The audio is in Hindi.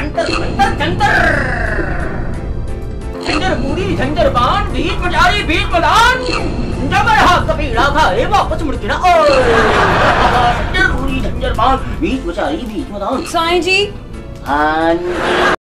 जंतर मंतर जंतर, झंझर पूरी झंझर बाण, बीच मचारी बीच मदान, जब हाथ का पीड़ा खाए वापस मुड़ के ना झंझर पूरी झंझर बाण, बीच मचारी बीच मदान। साईं जी। हाँ जी।